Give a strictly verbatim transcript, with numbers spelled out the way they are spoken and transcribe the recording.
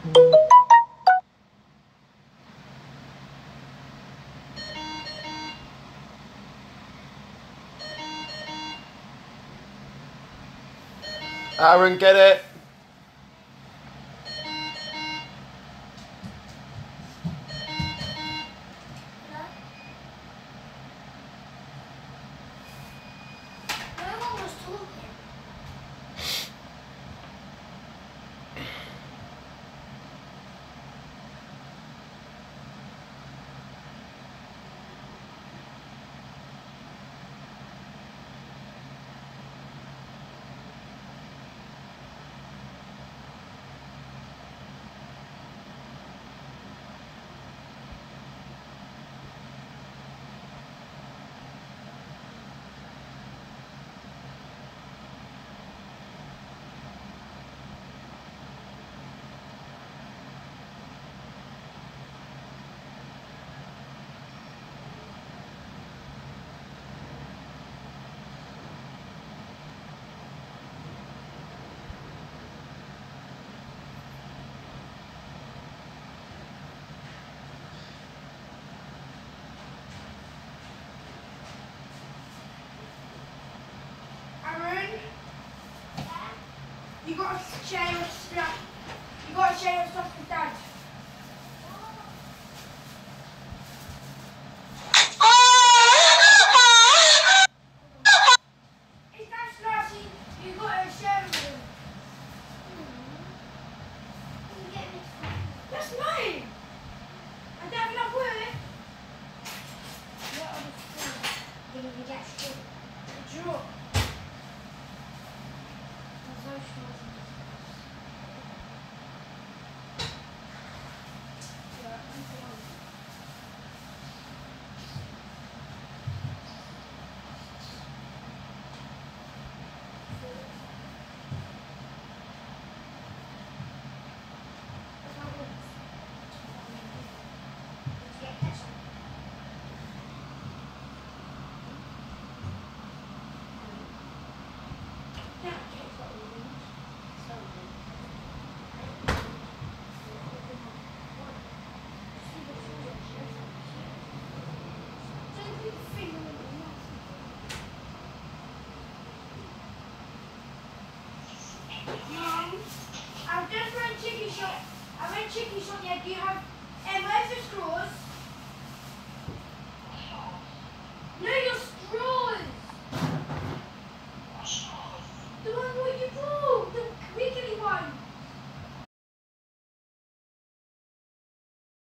Aaron, get it. You got to share your stuff. You got to share your stuff with Dad. If Dad's nasty, you got to share with him. That's mine. I don't have enough work. What other school? Did you get school? Draw. There's no straws in this. Yeah, I'm going. Yeah.